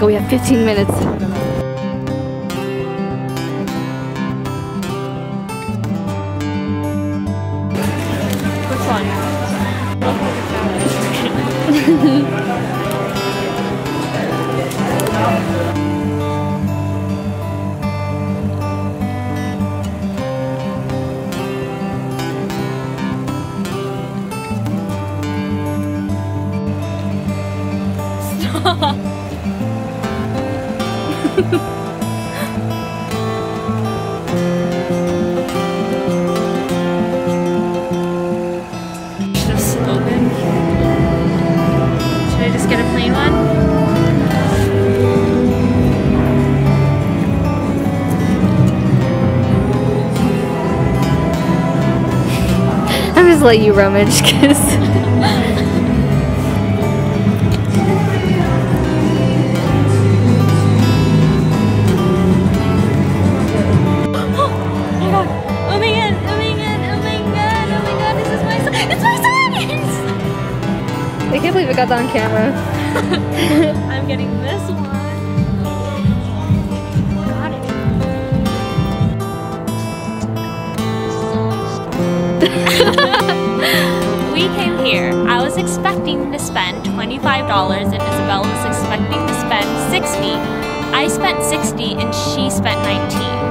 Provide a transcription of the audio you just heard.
go, we have 15 minutes. Which one? Stop. Just open. Should I just get a plain one? I'm just letting you rummage because I can't believe it got that on camera. I'm getting this one. Got it. We came here. I was expecting to spend $25 and Isabella was expecting to spend $60. I spent $60 and she spent $19.